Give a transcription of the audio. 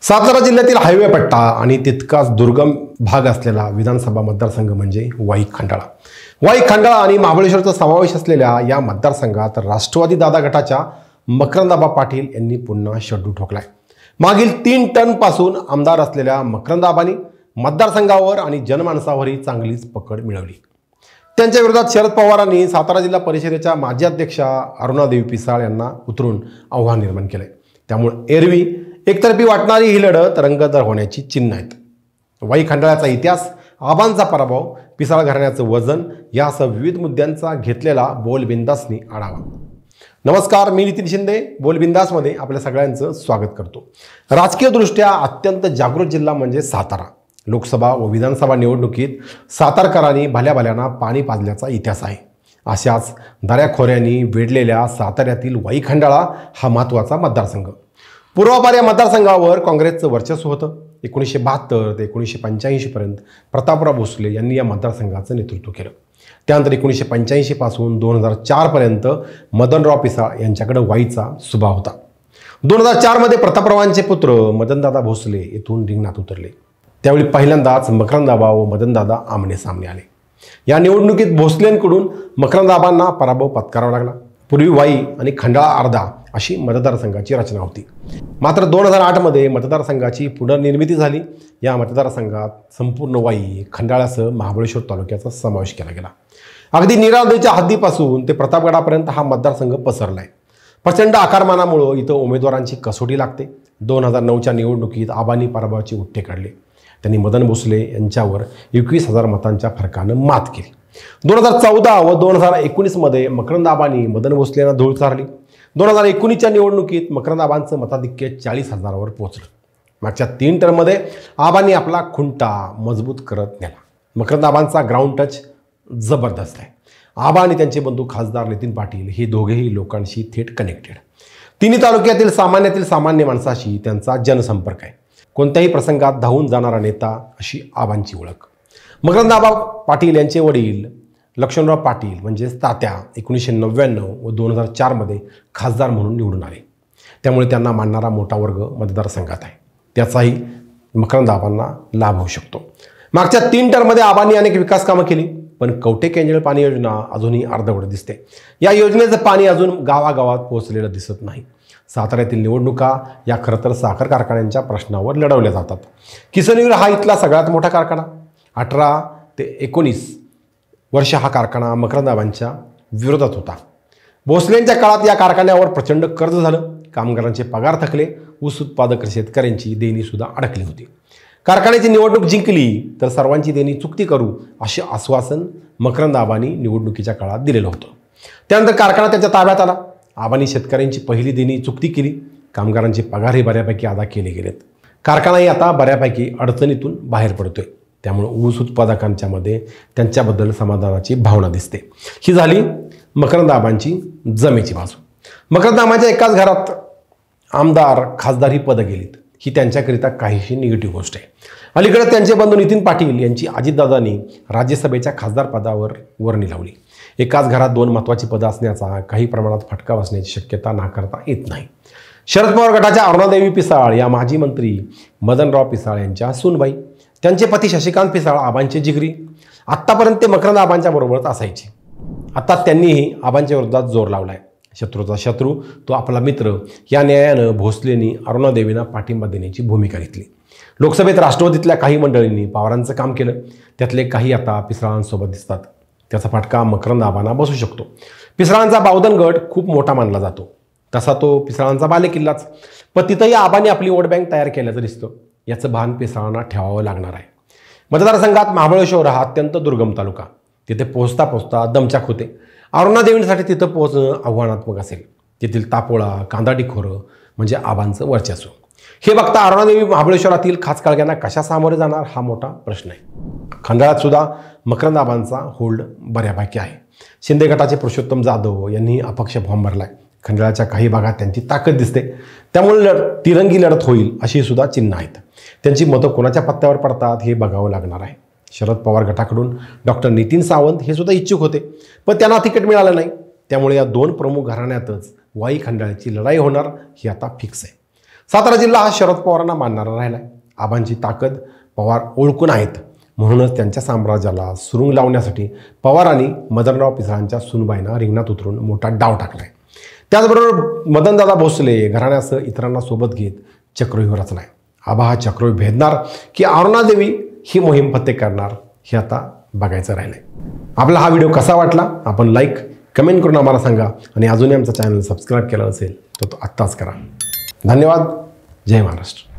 सातारा जिल्ह्यातील हायवे पट्टा आणि तितकाच दुर्गम भाग असलेला विधानसभा मतदारसंघ म्हणजे वाई खंडाळा. वाई खंडाळा आणि महाबळेश्वरचा समावेश असलेल्या या मतदारसंघात राष्ट्रवादी दादा गटाच्या मकरंदाबा पाटील यांनी पुन्हा शड्डू ठोकलाय. मागील 3 टर्मपासून आमदार असलेल्या मकरंदाबांनी मतदारसंघावर आणि जनमानसावरही चांगलीच पकड मिळवली. त्यांच्या विरोधात शरद पवारांनी सातारा जिल्हा परिषदेच्या माजी अध्यक्षा अरुणादेवी पिसाळ यांना उतरून आव्हान निर्माण केले. त्यामुळे एरवी एकतर्फी वाटणारी ही लढत रंगतदार होण्याची चिन्ह आहेत. वाई खंडाळ्याचा इतिहास, आबांचा पराभव, पिसाळ घराण्याचं वजन यासह विविध मुद्द्यांचा घेतलेला बोलबिंदासनी आढावा. नमस्कार, मी नितीन शिंदे बोलबिंदासमध्ये आपल्या सगळ्यांचं स्वागत करतो. राजकीयदृष्ट्या अत्यंत जागृत जिल्हा म्हणजे सातारा. लोकसभा व विधानसभा निवडणुकीत सातारकरांनी भल्याभल्यांना पाणी पाजल्याचा इतिहास आहे. अशाच दऱ्याखोऱ्यांनी वेढलेल्या साताऱ्यातील वाई खंडाळा हा महत्त्वाचा मतदारसंघ. पूर्वापार या मतदारसंघावर काँग्रेसचं वर्चस्व होतं. 1972 ते 1985 पर्यंत प्रतापराव भोसले यांनी या मतदारसंघाचं नेतृत्व केलं. त्यानंतर 1985 पासून 2004 पर्यंत मदनराव पिसाळ यांच्याकडे वाईचा सुभा होता. 2004 मध्ये प्रतापरावांचे पुत्र मदनदादा भोसले येथून रिंगणात उतरले. त्यावेळी पहिल्यांदाच मकरंदाबा व मदनदादा आमने सामने आले. या निवडणुकीत भोसलेंकडून मकरंदाबांना पराभव पत्करावा लागला. पूर्वी वाई आणि खंडाळा अर्धा अशी मतदारसंघाची रचना होती. मात्र 2008 मध्ये मतदारसंघाची पुनर्निर्मिती झाली. या मतदारसंघात संपूर्ण वाई खंडाळ्यासह महाबळेश्वर तालुक्याचा समावेश केला गेला. अगदी नीरा नदीच्या हद्दीपासून ते प्रतापगडापर्यंत हा मतदारसंघ पसरला आहे. प्रचंड आकारमानामुळं इथं उमेदवारांची कसोटी लागते. 2009च्या निवडणुकीत आबांनी पराभवाचे उट्टे काढले. त्यांनी मदन भोसले यांच्यावर 21,000 मतांच्या फरकानं मात केली. 2014 व 2019 मध्ये मकरंदाबांनी मदन भोसलेंना धूळ चारली. 2019च्या निवडणुकीत मकरंदाबांचं मताधिक्य 40,000वर पोहोचलं. मागच्या 3 टर्ममध्ये आबांनी आपला खुंटा मजबूत करत नेला. मकरंदाबांचा ग्राउंड टच जबरदस्त आहे. आबा आणि त्यांचे बंधू खासदार नितीन पाटील हे दोघेही लोकांशी थेट कनेक्टेड. तिन्ही तालुक्यातील सामान्यातील सामान्य माणसाशी त्यांचा जनसंपर्क आहे. कोणत्याही प्रसंगात धावून जाणारा नेता अशी आबांची ओळख. मकरंदाबा पाटील यांचे वडील लक्ष्मणराव पाटील म्हणजेच तात्या 1999 व 2004 मध्ये खासदार म्हणून निवडून आले. त्यामुळे त्यांना मानणारा मोठा वर्ग मतदारसंघात आहे. त्याचाही मकरंदाबांना लाभ होऊ शकतो. मागच्या 3 टर्ममध्ये आबांनी अनेक विकास कामं केली, पण कवठे केंजळ पाणी योजना अजूनही अर्धवट दिसते. या योजनेचं पाणी अजून गावागावात पोहोचलेलं दिसत नाही. साताऱ्यातील निवडणुका या खरं तर साखर कारखान्यांच्या प्रश्नावर लढवल्या जातात. किसनवीर हा इथला सगळ्यात मोठा कारखाना. 18 ते 19 वर्ष हा कारखाना मकरंदाबांच्या विरोधात होता. भोसलेंच्या काळात या कारखान्यावर प्रचंड कर्ज झालं. कामगारांचे पगार थकले. ऊस उत्पादक शेतकऱ्यांची देणीसुद्धा अडकली होती. कारखान्याची निवडणूक जिंकली तर सर्वांची देणी चुकती करू असे आश्वासन मकरंदाबांनी निवडणुकीच्या काळात दिलेलं होतं. त्यानंतर कारखाना त्यांच्या ताब्यात आला. आबांनी शेतकऱ्यांची पहिली देणी चुकती केली. कामगारांचे पगारही बऱ्यापैकी अदा केले गेलेत. कारखानाही आता बऱ्यापैकी अडचणीतून बाहेर पडतोय. त्यामुळे ऊस उत्पादकांच्या मध्ये त्यांच्याबद्दल समाधानाची भावना दिसते. ही झाली मकरंदाबांची जमेची बाजू. मकरंदाबांच्या एकाच घरात आमदार खासदार ही पदं गेलीत. ही त्यांच्याकरिता काहीशी निगेटिव्ह गोष्ट आहे. अलीकडे त्यांचे बंधू नितीन पाटील यांची अजितदादांनी राज्यसभेच्या खासदार पदावर वर्णी लावली. एकाच घरात 2 महत्त्वाची पदं असण्याचा काही प्रमाणात फटका बसण्याची शक्यता नाकारता येत नाही. शरद पवार गटाच्या अरुणादेवी पिसाळ या माजी मंत्री मदनराव पिसाळ यांच्या सूनबाई, त्यांचे पती शशिकांत पिसाळ आबांचे जिगरी. आत्तापर्यंत ते मकरंदाबांच्या बरोबरच असायचे. आता त्यांनीही आबांच्या विरोधात जोर लावला आहे. शत्रूचा शत्रू तो आपला मित्र या न्यायानं भोसलेंनी अरुणादेवींना पाठिंबा देण्याची भूमिका घेतली. लोकसभेत राष्ट्रवादीतल्या काही मंडळींनी पवारांचं काम केलं. त्यातले काही आता पिसाळांसोबत दिसतात. त्याचा फटका मकरंदाबांना बसू शकतो. पिसाळांचा बावधन गट खूप मोठा मानला जातो. तसा तो पिसाळांचा बालेकिल्लाच. पण तिथंही आबांनी आपली वोट बँक तयार केल्याचं दिसतं. याचं भान पिसाळांना ठेवावं लागणार आहे. मतदारसंघात महाबळेश्वर हा अत्यंत दुर्गम तालुका. तिथे पोहोचता पोहोचता दमचाक होते. अरुणादेवींसाठी तिथं पोहोचणं आव्हानात्मक असेल. तेथील तापोळा कांदाटी खोरं म्हणजे आबांचं वर्चस्व. हे बघता अरुणादेवी महाबळेश्वरातील खाचकाळग्यांना कशा सामोरे जाणार हा मोठा प्रश्न आहे. खंडाळ्यात सुद्धा मकरंदाबांचा होल्ड बऱ्यापैकी आहे. शिंदे गटाचे पुरुषोत्तम जाधव यांनी अपक्ष फॉर्म भरला आहे. खंडाळ्याच्या काही भागात त्यांची ताकद दिसते. त्यामुळे तिरंगी लढत होईल अशी सुद्धा चिन्ह आहेत. त्यांची मतं कोणाच्या पत्त्यावर पडतात हे बघावं लागणार आहे. शरद पवार गटाकडून डॉक्टर नितीन सावंत हे सुद्धा इच्छुक होते, पण त्यांना तिकीट मिळालं नाही. त्यामुळे या 2 प्रमुख घराण्यातच वाई खंडाळ्याची लढाई होणार ही आता फिक्स आहे. सातारा जिल्हा हा शरद पवारांना मानणारा राहिलाय. आबांची ताकद पवार ओळखून आहेत. म्हणूनच त्यांच्या साम्राज्याला सुरुंग लावण्यासाठी पवारांनी मदनराव पिसळांच्या सुनबाईंना रिंगणात उतरून मोठा डाव टाकलाय. त्याचबरोबर मदनदादा भोसले घराण्यासह इतरांना सोबत घेत चक्रव्यूह रचलाय. आबा हा चक्रव्यूह भेदणार की अरुणादेवी ही मोहीम फत्ते करणार हे आता बघायचं राहिलंय. आपला हा व्हिडिओ कसा वाटला आपण लाईक कमेंट करून आम्हाला सांगा आणि अजूनही आमचा चॅनल सबस्क्राईब केला असेल तर तो आत्ताच करा. धन्यवाद. जय महाराष्ट्र.